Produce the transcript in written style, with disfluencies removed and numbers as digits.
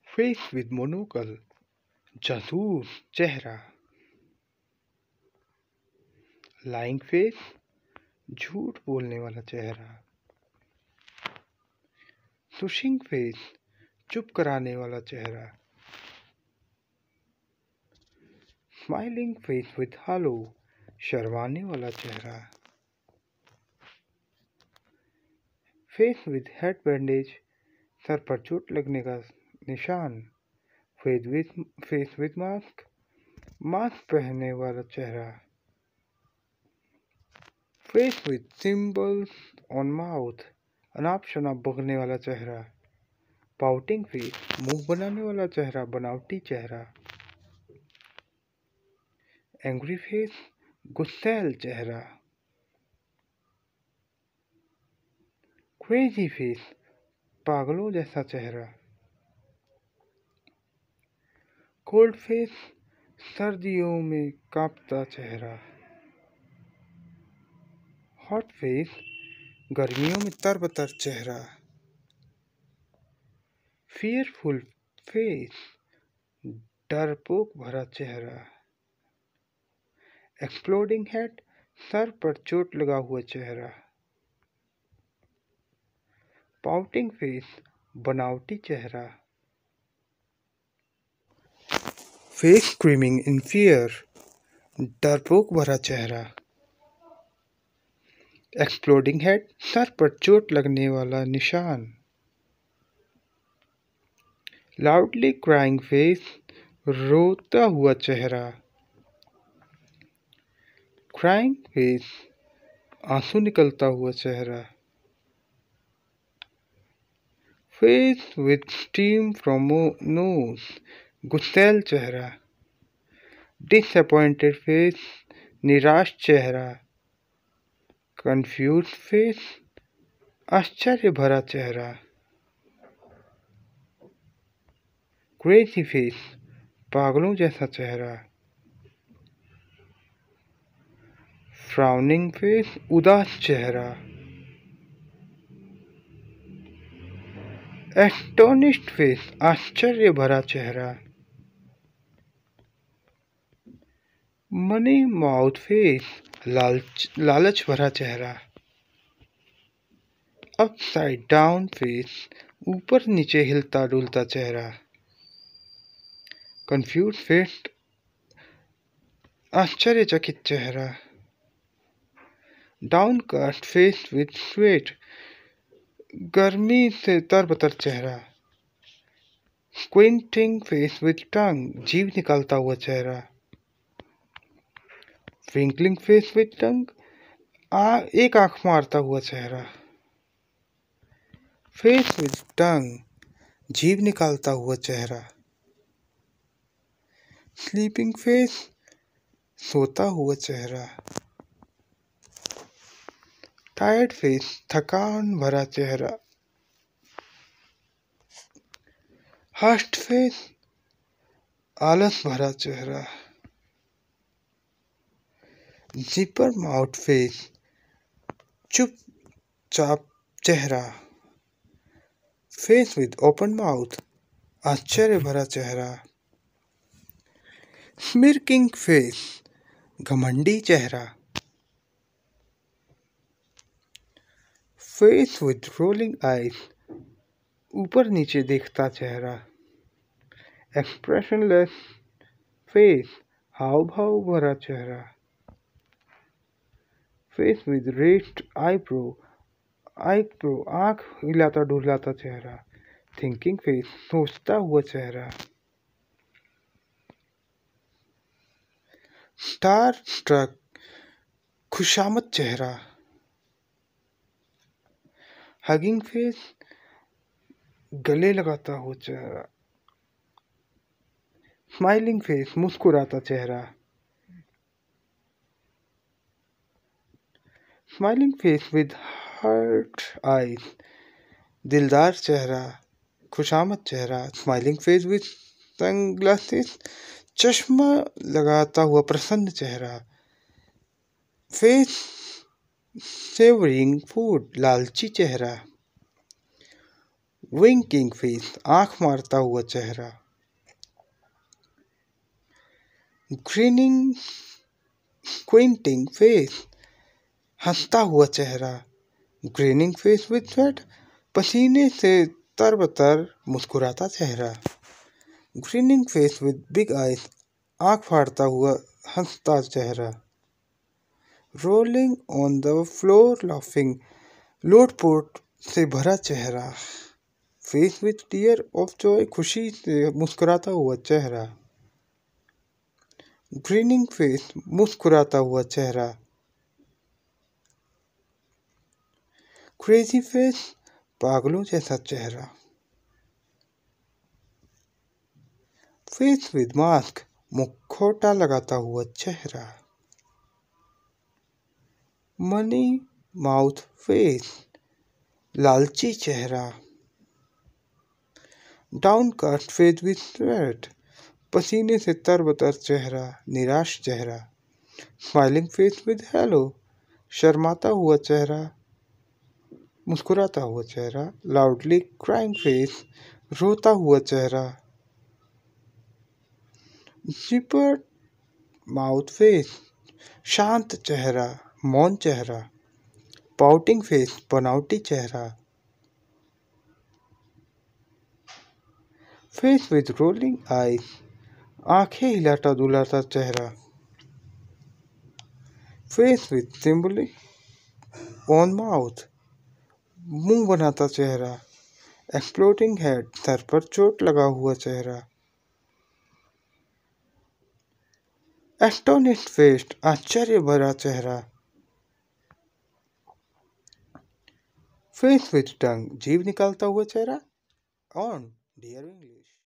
Face with मोनोकल, जासूस चेहरा। Lying face, झूठ बोलने वाला चेहरा। सुशिंग फेस, चुप कराने वाला चेहरा। स्माइलिंग फेस विद हालो, शर्माने वाला चेहरा। फेस विद हेड बैंडेज, सर पर चोट लगने का निशान। फेस विद मास्क, मास्क पहनने वाला चेहरा। Face with symbols on mouth, अनाप शनाप बकने वाला चेहरा। पाउटिंग फेस, मुंह बनाने वाला चेहरा, बनावटी चेहरा। एंग्री फेस, गुस्सैल चेहरा। क्रेजी फेस, पागलों जैसा चेहरा। कोल्ड फेस, सर्दियों में कांपता चेहरा। हॉट फेस, गर्मियों में तरबतर चेहरा। फियरफुल फेस, डरपोक भरा चेहरा। एक्सप्लोडिंग हेड, सर पर चोट लगा हुआ चेहरा। पाउटिंग फेस, बनावटी चेहरा। फेस स्क्रीमिंग इन फियर, डरपोक भरा चेहरा। एक्सप्लोडिंग हेड, सर पर चोट लगने वाला निशान। लाउडली क्राइंग फेस, रोता हुआ चेहरा। क्राइंग फेस, आंसू निकलता हुआ चेहरा। Face with steam from nose, गुस्सैल चेहरा। डिसअपॉइंटेड फेस, निराश चेहरा। कंफ्यूज फेस, आश्चर्य भरा चेहरा। क्रेजी फेस, पागलों जैसा चेहरा। फ्राउनिंग फेस, उदास चेहरा। एस्टोनिश्ड फेस, आश्चर्य भरा चेहरा। मनी माउथ फेस, लालच भरा चेहरा। अपसाइड डाउन फेस, ऊपर नीचे हिलता डुलता चेहरा। कंफ्यूज फेस, आश्चर्यचकित चेहरा। डाउनकास्ट फेस विद स्वेट, गर्मी से तरबतर चेहरा। स्क्विंटिंग फेस विद टंग, जीभ निकालता हुआ चेहरा। ट्विंकलिंग फेस विद टंग, एक आंख मारता हुआ चेहरा। फेस विद टंग, जीभ निकालता हुआ चेहरा। स्लीपिंग फेस, सोता हुआ चेहरा। टायर्ड फेस, थकान भरा चेहरा। हस्ट फेस, आलस भरा चेहरा। जिपर माउथ फेस, चुपचाप चेहरा। फेस विद ओपन माउथ, आश्चर्य भरा चेहरा। स्मिर्किंग फेस, घमंडी चेहरा। फेस विद रोलिंग आईज, ऊपर नीचे देखता चेहरा। एक्सप्रेशनलेस फेस, हाव भाव भरा चेहरा। फेस विद रेस्ड आईब्रो, आंख हिलाता डुलाता चेहरा। थिंकिंग फेस, सोचता हुआ चेहरा। स्टार स्ट्रक, खुशामद चेहरा। हगिंग फेस, गले लगाता हुआ चेहरा। स्माइलिंग फेस, मुस्कुराता चेहरा। Smiling face with heart eyes, दिलदार चेहरा, खुशामद चेहरा। स्माइलिंग फेस विद सनग्लासेस, चश्मा लगाता हुआ प्रसन्न चेहरा। फेस सेवरिंग फूड, लालची चेहरा। विंकिंग फेस, आंख मारता हुआ चेहरा। ग्रीनिंग क्विंटिंग फेस, हंसता हुआ चेहरा। ग्रीनिंग फेस विद स्वेट, पसीने से तरबतर मुस्कुराता चेहरा। Grinning face with big eyes, आंख फाड़ता हुआ हंसता चेहरा। Rolling on the floor laughing, लोटपोट से भरा चेहरा। Face with tear of joy, खुशी से मुस्कुराता हुआ चेहरा। ग्रीनिंग फेस, मुस्कुराता हुआ चेहरा। क्रेजी फेस, पागलों जैसा चेहरा। फेस विद मास्क, मुखौटा लगाता हुआ चेहरा। मनी माउथ फेस, लालची चेहरा। डाउनकास्ट फेस विद स्वेट, पसीने से तरबतर चेहरा, निराश चेहरा। स्माइलिंग फेस विद हेलो, शर्माता हुआ चेहरा, मुस्कुराता हुआ चेहरा। लाउडली क्राइंग फेस, रोता हुआ चेहरा। जिपर्ड माउथ फेस, शांत चेहरा, मौन चेहरा। पाउटिंग फेस, बनावटी चेहरा। फेस विद रोलिंग आईज, आंखें हिलाता डुलाता चेहरा। Face with symbolic on mouth, मुंह बनाता चेहरा। एक्सप्लोडिंग हेड, सर पर चोट लगा हुआ चेहरा। एस्टोनिश्ड फेस, आश्चर्य भरा चेहरा। फेस विद टंग, जीभ निकालता हुआ चेहरा। On dear English.